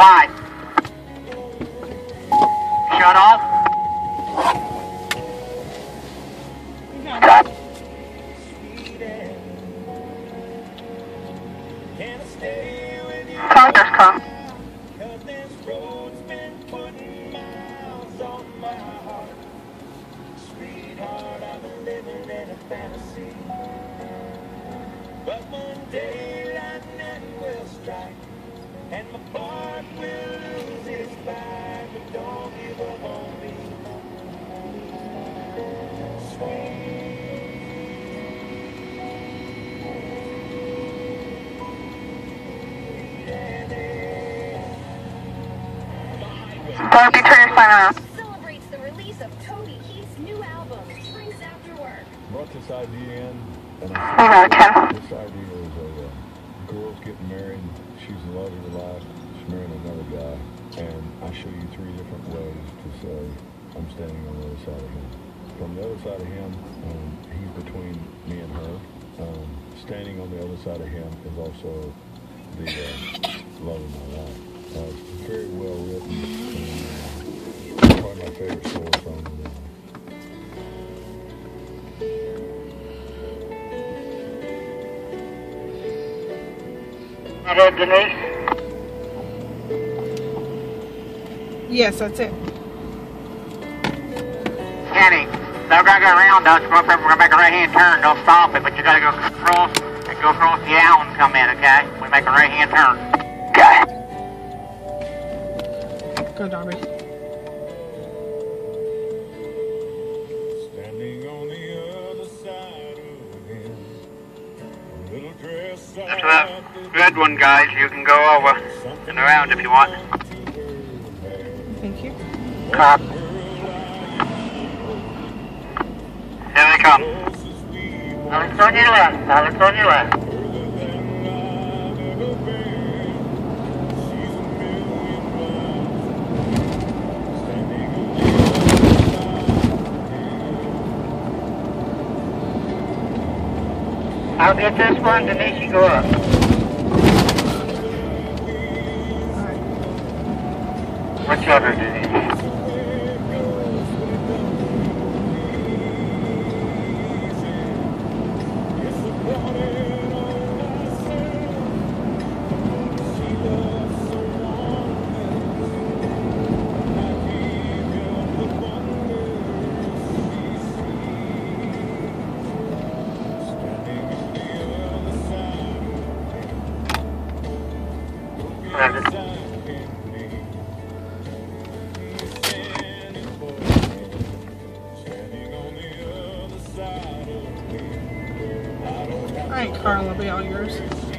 Why? Shut off? Okay. Congress come. But one day lightning will strike, and my heart will lose its fight. But don't give up on me, Don't be turning your sign around. Celebrates the release of Toby Keith's new album, Springs After Work. Brought this idea in, and this idea is a girl's getting married, she's in love with her life, she's marrying another guy, and I show you 3 different ways to say, I'm standing on the other side of him. From the other side of him, he's between me and her. Standing on the other side of him is also the love of my life. It's very well written, and probably my favorite story from it. That it, Denise? Yes, that's it. Kenny, they're gonna go around us. We're gonna make a right-hand turn. Don't stop it, but you gotta go across the aisle and come in, okay? We make a right-hand turn. Okay. Go, Darby. standing on the other side of him. A little dress That's that red one, guys. You can go over and around if you want. Thank you. Cop. Here they come. Now let's go on your left. Now let's go on your left. I'll get this one, Denise, you go up. Whichever, Denise. Alright, Carl, I'll be all yours.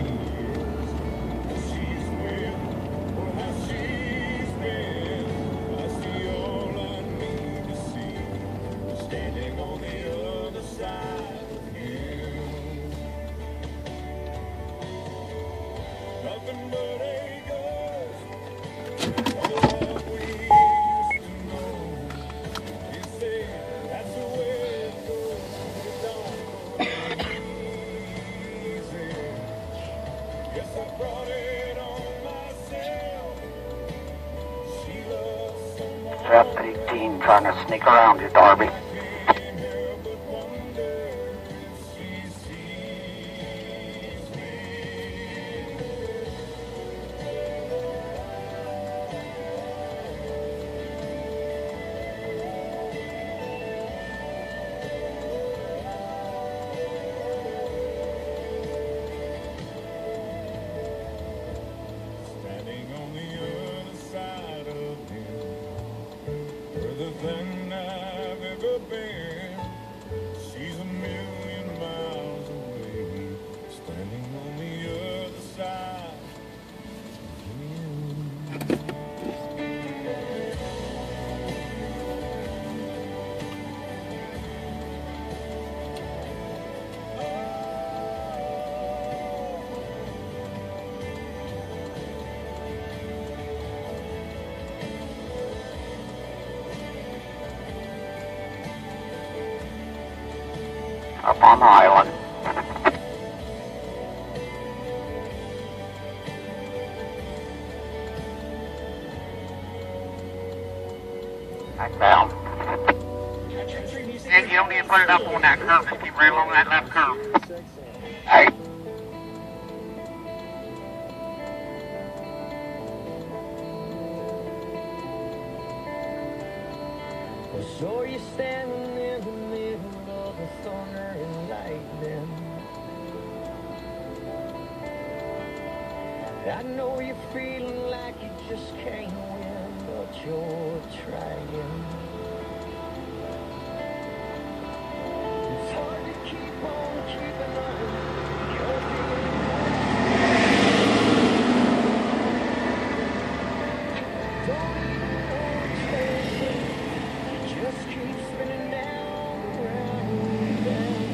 Trap 18 trying to sneak around you, Darby. Up on the island. Back down. And you don't need to put it up on that curve. Just keep right along that left curve. Hey. So you're standing in the middle of the thunder and lightning. I know you're feeling like you just can't win, but you're trying. It's hard to keep on keeping on. You're don't even know what's happening. Just keep spinning down, round,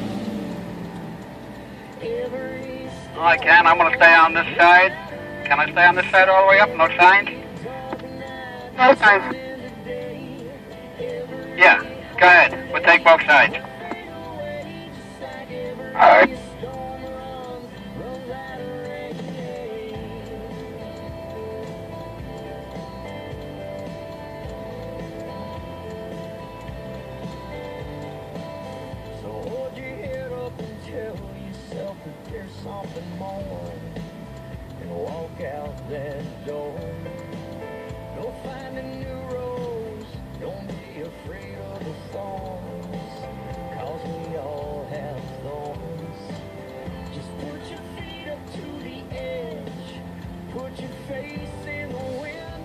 down. Every I can. I'm going to stay on this side. Can I stay on this side all the way up? No signs? No signs. Yeah. Go ahead. We'll take both sides. All right. So hold your head up and tell yourself that there's something more, and walk out that door. Go find a new rose, don't be afraid of the thorns, 'cause we all have thorns. Just put your feet up to the edge, put your face in the wind,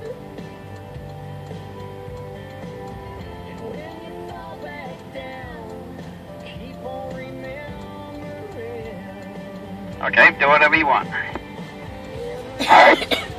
and when you fall back down, keep on remembering. Okay, do whatever you want. All right.